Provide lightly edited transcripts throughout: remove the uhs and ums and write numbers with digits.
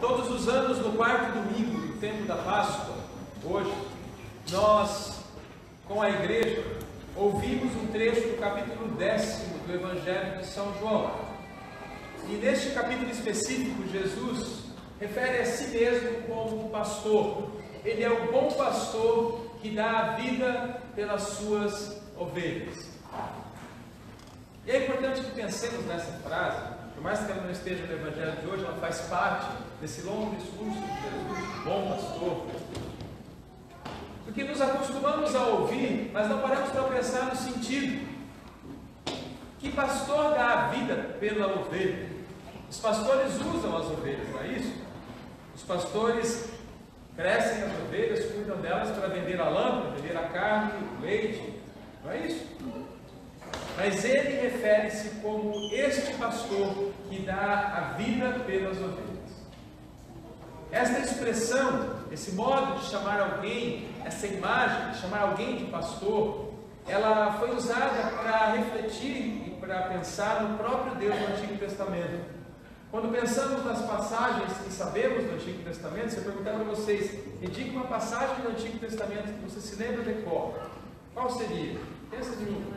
Todos os anos, no quarto domingo do tempo da Páscoa, hoje, nós, com a igreja, ouvimos um trecho do capítulo 10º do Evangelho de São João. E neste capítulo específico, Jesus refere a si mesmo como pastor. Ele é o bom pastor que dá a vida pelas suas ovelhas. E é importante que pensemos nessa frase, por mais que ela não esteja no Evangelho de hoje, ela faz parte desse longo discurso de Jesus, bom pastor. Porque nos acostumamos a ouvir, mas não paramos para pensar no sentido. Que pastor dá a vida pela ovelha? Os pastores usam as ovelhas, não é isso? Os pastores crescem as ovelhas, cuidam delas para vender a lã, para vender a carne, o leite, não é isso? Mas ele refere-se como este pastor que dá a vida pelas ovelhas. Esta expressão, esse modo de chamar alguém, essa imagem de chamar alguém de pastor, ela foi usada para refletir e para pensar no próprio Deus do Antigo Testamento. Quando pensamos nas passagens que sabemos do Antigo Testamento, se eu perguntar para vocês, me diga uma passagem do Antigo Testamento que você se lembra de cor, qual seria? Pensa de mim.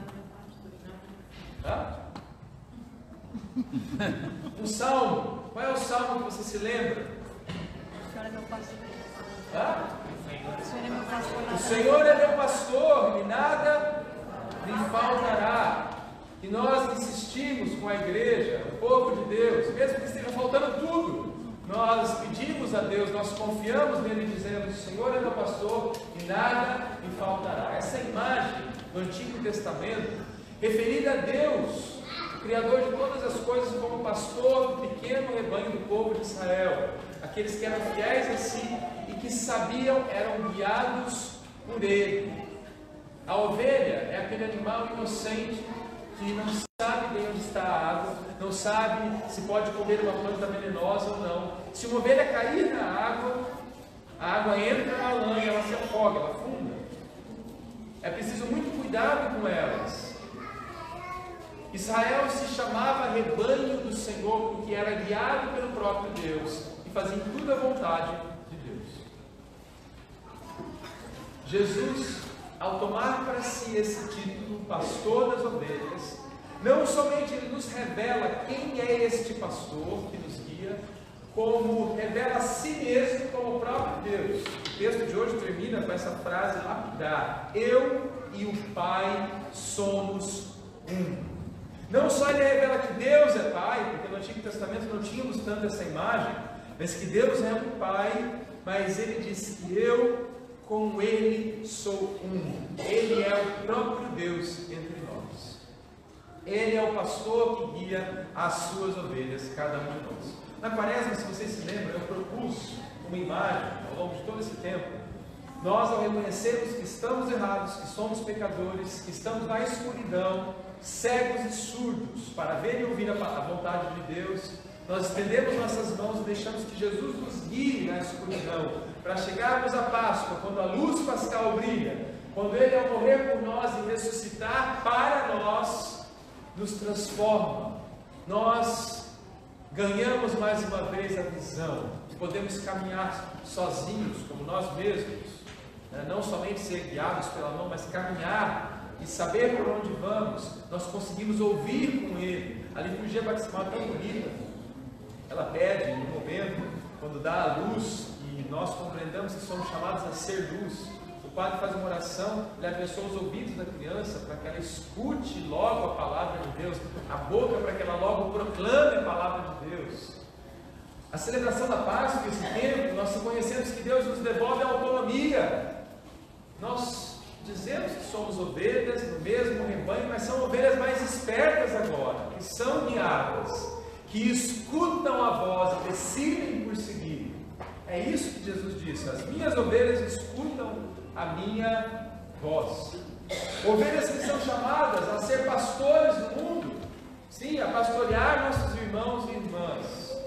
Um salmo. Qual é o salmo que você se lembra? O Senhor é meu pastor. O Senhor é meu pastor e nada me faltará. E nós insistimos com a igreja, o povo de Deus, mesmo que esteja faltando tudo, nós pedimos a Deus, nós confiamos nele dizendo: o Senhor é meu pastor e nada me faltará. Essa imagem do Antigo Testamento referida a Deus, o Criador de todas as coisas, como pastor do pequeno rebanho do povo de Israel, aqueles que eram fiéis a si e que sabiam, eram guiados por ele. A ovelha é aquele animal inocente que não sabe bem onde está a água, não sabe se pode comer uma planta venenosa ou não. Se uma ovelha cair na água, a água entra na lã e ela se afoga, ela afunda. É preciso muito cuidado com elas. Israel se chamava rebanho do Senhor porque era guiado pelo próprio Deus e fazia tudo à vontade de Deus. Jesus, ao tomar para si esse título, pastor das ovelhas, não somente ele nos revela quem é este pastor que nos guia, como revela a si mesmo como o próprio Deus. O texto de hoje termina com essa frase lapidar: eu e o Pai somos um. Não só ele revela que Deus é Pai, porque no Antigo Testamento não tínhamos tanto essa imagem, mas que Deus é um Pai, mas ele diz que eu com ele sou um. Ele é o próprio Deus entre nós. Ele é o pastor que guia as suas ovelhas, cada um de nós. Na Quaresma, se vocês se lembram, eu propus uma imagem ao longo de todo esse tempo. Nós, ao reconhecermos que estamos errados, que somos pecadores, que estamos na escuridão, cegos e surdos, para ver e ouvir a vontade de Deus, nós estendemos nossas mãos e deixamos que Jesus nos guie na escuridão, para chegarmos à Páscoa, quando a luz pascal brilha, quando Ele, ao morrer por nós e ressuscitar para nós, nos transforma. Nós ganhamos mais uma vez a visão de podemos caminhar sozinhos, como nós mesmos, não somente ser guiados pela mão, mas caminhar e saber por onde vamos. Nós conseguimos ouvir com Ele. A liturgia batismal é tão bonita. Ela pede, no momento, quando dá a luz, e nós compreendemos que somos chamados a ser luz, o padre faz uma oração, ele abençoa os ouvidos da criança, para que ela escute logo a palavra de Deus, a boca para que ela logo proclame a palavra de Deus. A celebração da Páscoa, esse tempo, nós reconhecemos que Deus nos devolve a autonomia. Nós dizemos que somos ovelhas no mesmo rebanho, mas são ovelhas mais espertas agora, que são guiadas, que escutam a voz e decidem por seguir. É isso que Jesus disse: as minhas ovelhas escutam a minha voz. Ovelhas que são chamadas a ser pastores do mundo, sim, a pastorear nossos irmãos e irmãs,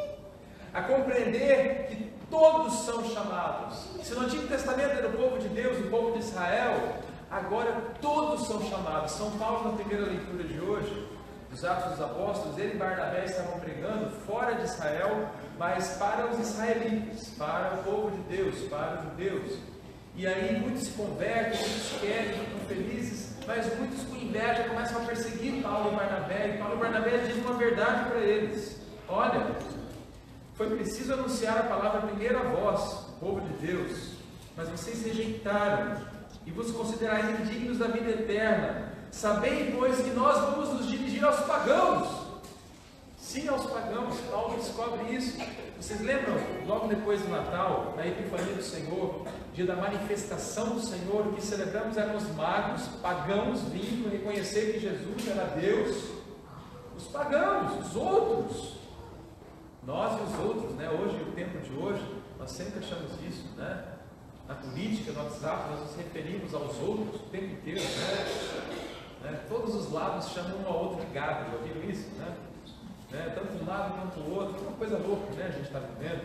a compreender que todos são chamados. Se no Antigo Testamento era o povo de Deus, o povo de Israel, agora todos são chamados. São Paulo, na primeira leitura de hoje, dos Atos dos Apóstolos, ele e Barnabé estavam pregando fora de Israel, mas para os israelitas, para o povo de Deus, para os judeus. E aí muitos se convertem, muitos querem, ficam felizes, mas muitos com inveja começam a perseguir Paulo e Barnabé. E Paulo e Barnabé dizem uma verdade para eles: olha, foi preciso anunciar a palavra primeiro a vós, o povo de Deus, mas vocês rejeitaram e vos considerais indignos da vida eterna. Sabei, pois, que nós vamos nos dirigir aos pagãos. Sim, aos pagãos. Paulo descobre isso. Vocês lembram, logo depois do Natal, na Epifania do Senhor, dia da manifestação do Senhor, o que celebramos eram os magos, pagãos, vindo reconhecer que Jesus era Deus. Os pagãos, os outros. Nós e os outros, né? Hoje, o tempo de hoje, nós sempre achamos isso, né? Na política, no WhatsApp, nós nos referimos aos outros o tempo inteiro, né? Todos os lados chamam um ao outro de gado, já ouviram isso, né? Tanto um lado quanto o outro, uma coisa louca, né? A gente está vivendo.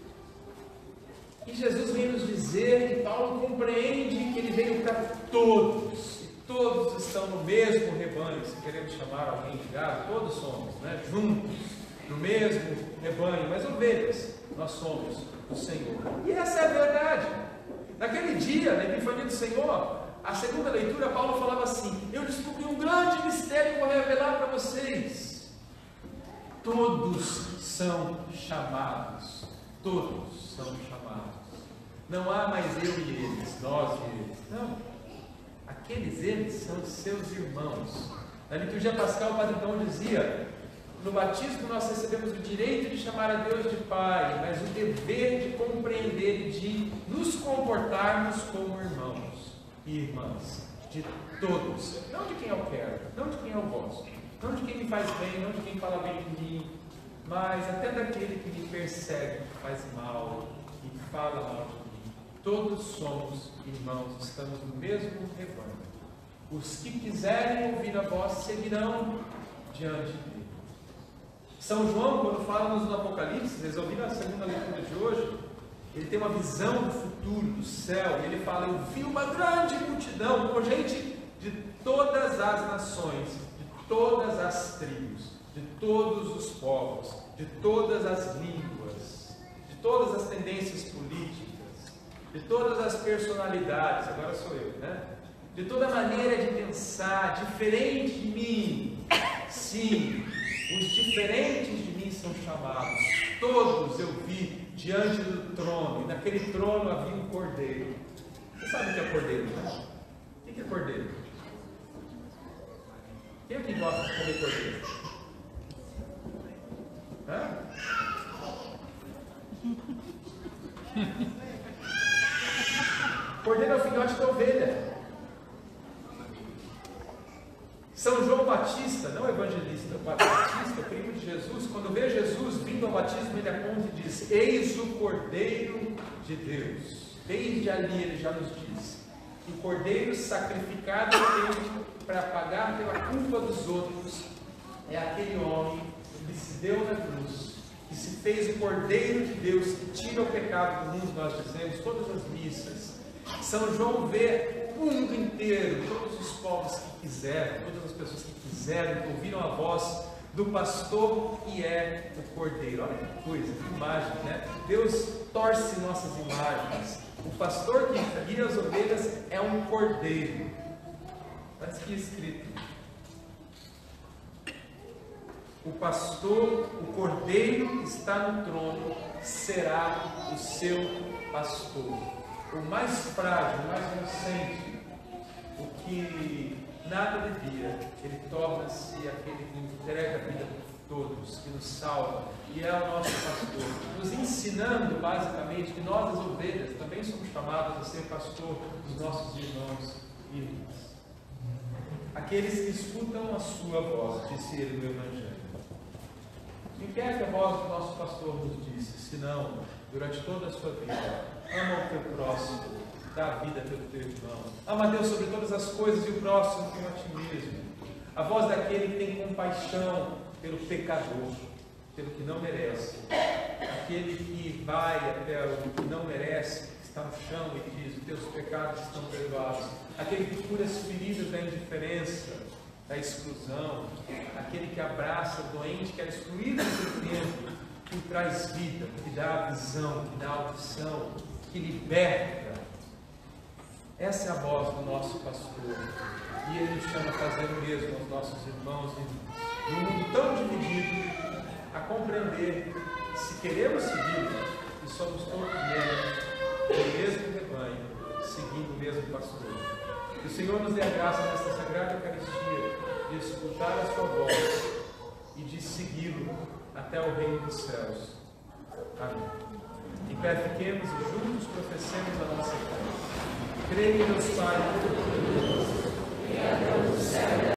E Jesus vem nos dizer, e Paulo compreende que ele veio para todos, e todos estão no mesmo rebanho. Se queremos chamar alguém de gado, todos somos, né? Juntos, no mesmo rebanho, mas ovelhas nós somos do Senhor. E essa é a verdade. Naquele dia, na Epifania do Senhor, a segunda leitura, Paulo falava assim: eu descobri um grande mistério que vou revelar para vocês. Todos são chamados. Todos são chamados. Não há mais eu e eles, nós e eles. Não. Aqueles eles são seus irmãos. Na liturgia pascal, o Padre Dom dizia: no batismo nós recebemos o direito de chamar a Deus de Pai, mas o dever de compreender e de nos comportarmos como irmãos e irmãs, de todos, não de quem eu quero, não de quem eu gosto, não de quem me faz bem, não de quem fala bem de mim, mas até daquele que me persegue, que faz mal, que fala mal de mim. Todos somos irmãos, estamos no mesmo rebanho. Os que quiserem ouvir a voz seguirão diante dele. São João, quando fala no Apocalipse, vocês ouviram a segunda leitura de hoje? Ele tem uma visão do futuro, do céu, e ele fala: eu vi uma grande multidão, com gente de todas as nações, de todas as tribos, de todos os povos, de todas as línguas, de todas as tendências políticas, de todas as personalidades, agora sou eu, né? De toda maneira de pensar, diferente de mim. Sim, os diferentes de mim são chamados. Todos eu vi diante do trono, e naquele trono havia um cordeiro. Você sabe o que é cordeiro, né? O que é cordeiro? Quem é que gosta de comer cordeiro? Hã? Cordeiro é o filhote da ovelha. São João Batista, não evangelista, Batista, primo de Jesus, quando vê Jesus vindo ao batismo, ele aponta e diz: eis o Cordeiro de Deus. Desde ali ele já nos diz: o Cordeiro sacrificado para pagar pela culpa dos outros é aquele homem que se deu na cruz, que se fez o Cordeiro de Deus, que tira o pecado do mundo. Nós dizemos todas as missas. São João vê o mundo inteiro, todos os povos que quiseram, todas as pessoas que quiseram, que ouviram a voz do pastor que é o Cordeiro. Olha que coisa, que imagem, né? Deus torce nossas imagens. O pastor que guia as ovelhas é um Cordeiro. Está aqui escrito: o pastor, o Cordeiro que está no trono será o seu pastor. O mais frágil, o mais inocente, o que nada devia, ele torna-se aquele que entrega a vida por todos, que nos salva, e é o nosso pastor, nos ensinando basicamente que nós, as ovelhas, também somos chamados a ser pastor dos nossos irmãos e irmãs. Aqueles que escutam a sua voz, disse ele no Evangelho. E o que é que a voz do nosso pastor nos disse, senão, durante toda a sua vida: ama o teu próximo, dá a vida pelo teu irmão. Ama a Deus sobre todas as coisas e o próximo como a ti mesmo. A voz daquele que tem compaixão pelo pecador, pelo que não merece. Aquele que vai até o que não merece, que está no chão e diz: os teus pecados estão perdoados. Aquele que cura as feridas da indiferença. da exclusão, aquele que abraça o doente, que é excluído do tempo, que traz vida, que dá a visão, que dá a audição, que liberta. Essa é a voz do nosso pastor. E ele nos chama a fazer o mesmo aos nossos irmãos e irmãs. Num mundo tão dividido, a compreender, se queremos segui-lo, e somos todos membros do mesmo rebanho, seguindo o mesmo pastor. Que o Senhor nos dê a graça nesta Sagrada Eucaristia de escutar a sua voz e de segui-lo até o reino dos céus. Amém. Em pé fiquemos e juntos professemos a nossa fé. Creio em Deus Pai, Todo-Poderoso, Criador do céu e da